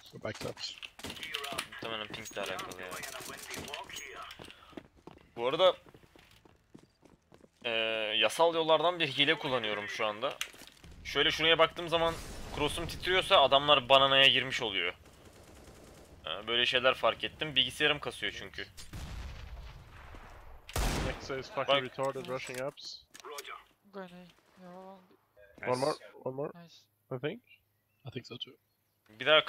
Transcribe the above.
Go back steps. Muhtemelen pinkle alakalı ya. Bu arada yasal yollardan bir hile kullanıyorum şu anda. Şöyle şuraya baktığım zaman cross'um titriyorsa adamlar bananaya girmiş oluyor. Böyle şeyler fark ettim. Bilgisayarım kasıyor çünkü. Nexa is fucking retarded rushing ups. Going A. Yeah, One more, one more, nice. I think. I think so too. Bir daha